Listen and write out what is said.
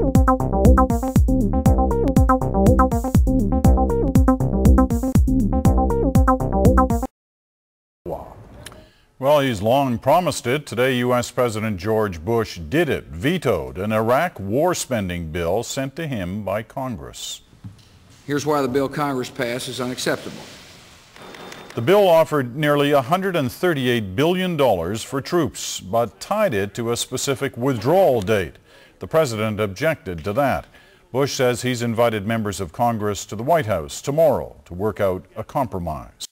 Well, he's long promised it. Today, U.S. President George Bush did it, vetoed an Iraq war spending bill sent to him by Congress. Here's why the bill Congress passed is unacceptable. The bill offered nearly $138 billion for troops, but tied it to a specific withdrawal date. The president objected to that. Bush says he's invited members of Congress to the White House tomorrow to work out a compromise.